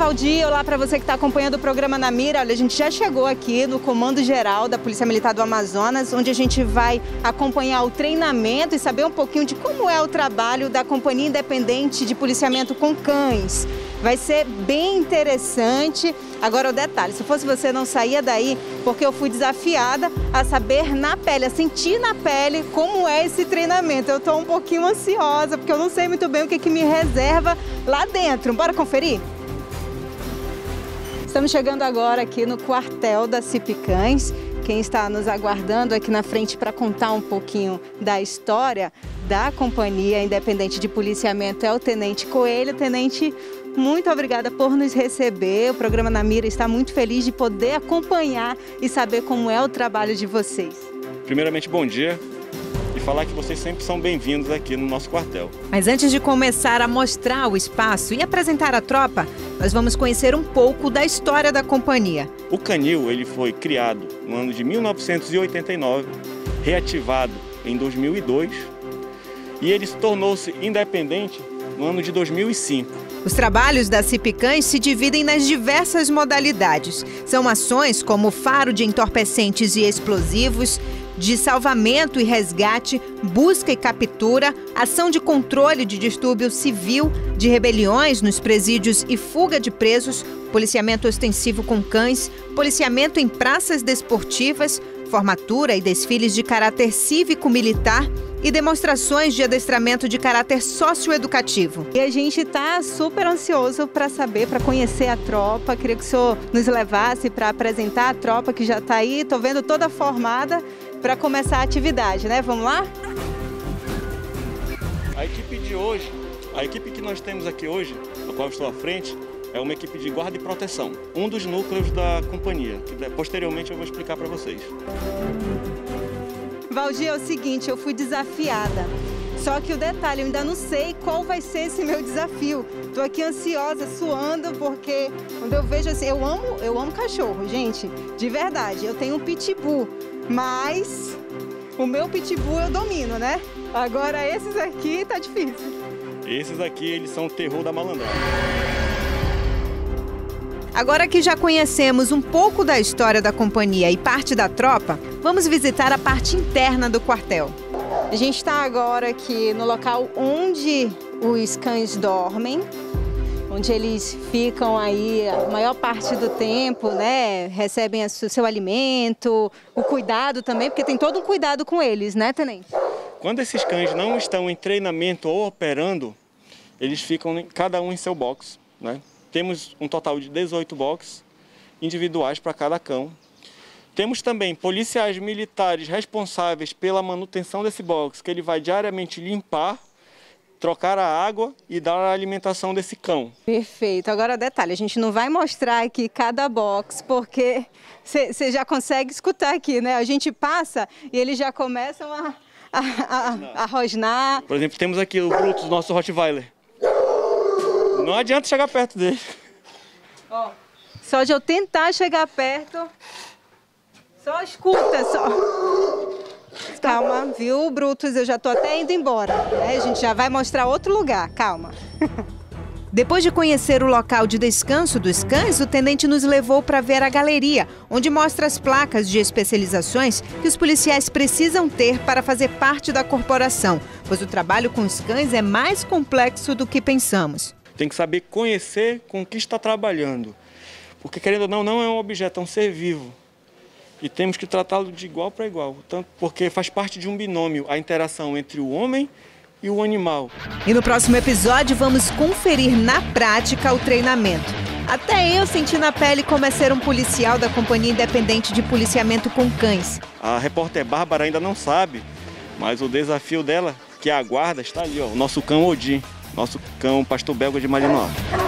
Valdir, olá para você que está acompanhando o programa Na Mira. Olha, a gente já chegou aqui no Comando Geral da Polícia Militar do Amazonas, onde a gente vai acompanhar o treinamento e saber um pouquinho de como é o trabalho da Companhia Independente de Policiamento com Cães. Vai ser bem interessante. Agora o detalhe, se fosse você não saía daí, porque eu fui desafiada a saber na pele, a sentir na pele como é esse treinamento. Eu estou um pouquinho ansiosa, porque eu não sei muito bem o que me reserva lá dentro. Bora conferir? Estamos chegando agora aqui no quartel da CIP Cães. Quem está nos aguardando aqui na frente para contar um pouquinho da história da Companhia Independente de Policiamento é o Tenente Coelho. Tenente, muito obrigada por nos receber. O programa Na Mira está muito feliz de poder acompanhar e saber como é o trabalho de vocês. Primeiramente, bom dia. E falar que vocês sempre são bem-vindos aqui no nosso quartel. Mas antes de começar a mostrar o espaço e apresentar a tropa, nós vamos conhecer um pouco da história da companhia. O canil ele foi criado no ano de 1989, reativado em 2002 e ele tornou-se independente no ano de 2005. Os trabalhos da CIP Cães se dividem nas diversas modalidades. São ações como faro de entorpecentes e explosivos, de salvamento e resgate, busca e captura, ação de controle de distúrbio civil, de rebeliões nos presídios e fuga de presos, policiamento ostensivo com cães, policiamento em praças desportivas, formatura e desfiles de caráter cívico-militar e demonstrações de adestramento de caráter socioeducativo. E a gente está super ansioso para saber, para conhecer a tropa. Queria que o senhor nos levasse para apresentar a tropa que já está aí. Estou vendo toda formada para começar a atividade, né? Vamos lá? A equipe de hoje, a equipe que nós temos aqui hoje, na qual eu estou à frente, é uma equipe de guarda e proteção. Um dos núcleos da companhia, que posteriormente eu vou explicar para vocês. Valdir, é o seguinte, eu fui desafiada. Só que o detalhe, eu ainda não sei qual vai ser esse meu desafio. Tô aqui ansiosa, suando, porque quando eu vejo assim, eu amo cachorro, gente, de verdade. Eu tenho um pitbull, mas o meu pitbull eu domino, né? Agora esses aqui tá difícil. Esses aqui, eles são o terror da malandragem. Agora que já conhecemos um pouco da história da companhia e parte da tropa, vamos visitar a parte interna do quartel. A gente está agora aqui no local onde os cães dormem, onde eles ficam aí a maior parte do tempo, né? Recebem o seu alimento, o cuidado também, porque tem todo um cuidado com eles, né, Tenente? Quando esses cães não estão em treinamento ou operando, eles ficam cada um em seu box, né? Temos um total de 18 boxes individuais para cada cão. Temos também policiais militares responsáveis pela manutenção desse box, que ele vai diariamente limpar, trocar a água e dar a alimentação desse cão. Perfeito. Agora, detalhe, a gente não vai mostrar aqui cada box, porque você já consegue escutar aqui, né? A gente passa e eles já começam a rosnar. Por exemplo, temos aqui o Brutus, nosso Rottweiler. Não adianta chegar perto dele. Ó, só de eu tentar chegar perto, só escuta, só. Calma, viu, Brutus? Eu já tô até indo embora, né? A gente já vai mostrar outro lugar, calma. Depois de conhecer o local de descanso dos cães, o tenente nos levou para ver a galeria, onde mostra as placas de especializações que os policiais precisam ter para fazer parte da corporação, pois o trabalho com os cães é mais complexo do que pensamos. Tem que saber conhecer com o que está trabalhando, porque querendo ou não, não é um objeto, é um ser vivo. E temos que tratá-lo de igual para igual, tanto porque faz parte de um binômio, a interação entre o homem e o animal. E no próximo episódio vamos conferir na prática o treinamento. Até eu senti na pele como é ser um policial da Companhia Independente de Policiamento com Cães. A repórter Bárbara ainda não sabe, mas o desafio dela, que aguarda, está ali, ó, o nosso cão Odin, nosso cão pastor belga de Malinois.